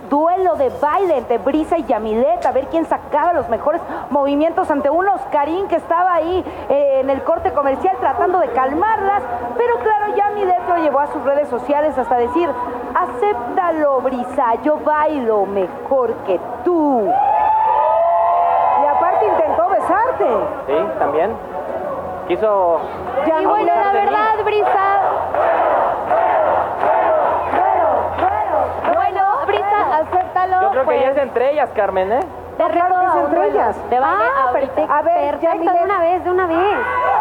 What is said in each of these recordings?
duelo de baile entre Brisa y Yamilet, a ver quién sacaba los mejores movimientos ante un Oscarín que estaba ahí en el corte comercial tratando de calmarlas, pero claro, Yamilet lo llevó a sus redes sociales hasta decir: acéptalo, Brisa, yo bailo mejor que tú. Y aparte intentó besarte. Sí, también. Quiso... Y bueno, la verdad, Brisa... Bueno, Brisa, acéptalo. Yo creo que ya es entre ellas, Carmen, ¿eh? Te claro que es reto entre ellas. De baile perfecto. A ver, perfecto, de una vez, de una vez.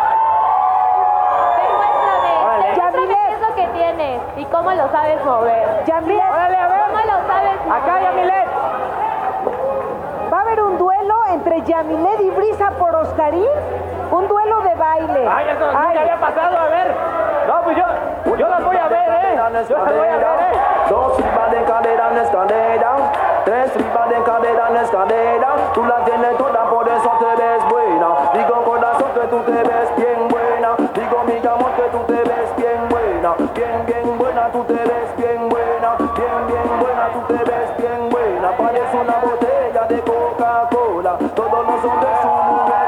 Demuéstrame qué es lo que tienes y cómo lo sabes mover. Yamilet, ¡Órale, a ver! ¿Cómo lo sabes mover? ¡Acá, Yamilet! va a haber un duelo entre Yamilet y Brisa por Oscarín. Un duelo de baile. ¡Ay, eso nunca había pasado! A ver. No, pues yo las voy a ver, ¿eh? Yo las voy a ver, ¿eh? Dos rimas de cadera en escalera, tres rimas de cadera en escalera. Tú la tienes toda, por eso te ves buena. Digo corazón que tú te ves bien buena. Digo mi amor que tú te ves bien buena. Bien, bien buena, tú te ves bien buena. Bien, bien buena, tú te ves bien buena. Parece una botella de Coca-Cola. Todos los hombres son mujer.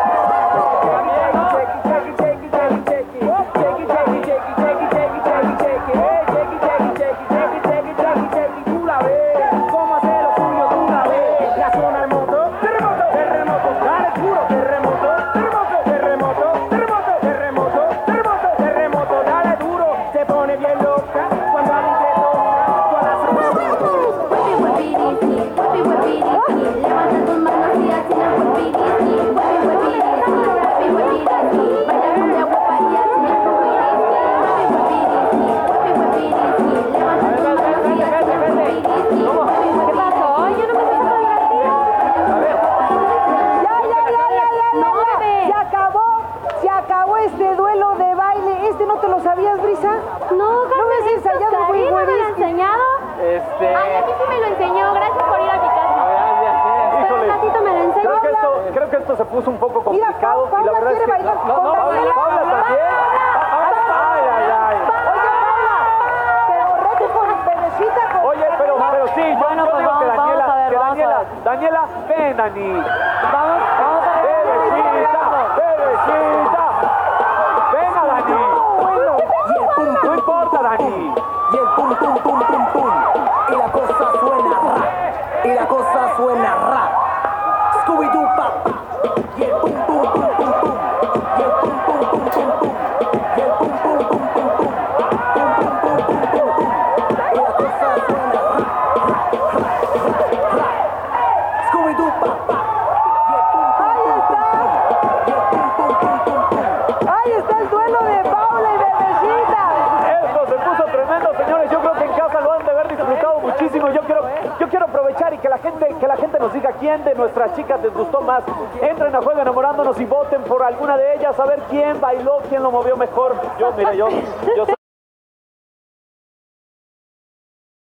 Este duelo de baile, ¿este no te lo sabías, Brisa? No, ¿No me has ensayado muy ¿No me lo ha buenísimo? enseñado? Ay, a mí sí me lo enseñó. Gracias por ir a mi casa. Pero un ratito me lo enseñó. Creo que esto se puso un poco Mira, complicado. Y la Paula verdad es quiere que... bailar No, con Daniela. Paula también. Ay, ay, ay. Oye, Paula, pero reto con Bebecita. Oye, pero sí, yo digo que Daniela, ven, Dani. Vamos a ver. Bebecita. Venga, Dani. Y el pum, No importa, Dani. y el pum, pum, pum, pum, pum. Y la cosa suena ra. Y la cosa suena ra. Scooby-Doo, papá. Y el pum, pum, pum, pum, pum. Y el pum, pum, pum, pum, pum. Y el pum, pum, pum, pum, pum. Pum, pum, pum, pum, pum, pum. Y la cosa suena ra. Scooby-Doo, papá. Y el pum, pum, pum, pum, pum. Y el pum, pum, pum, pum, pum. Ahí está el duelo de Paula y Bebecita. Esto se puso tremendo, señores. Yo creo que en casa lo han de haber disfrutado muchísimo. Yo quiero aprovechar y que la gente nos diga quién de nuestras chicas les gustó más. Entren a Juego Enamorándonos y voten por alguna de ellas, a ver quién bailó, quién lo movió mejor. Yo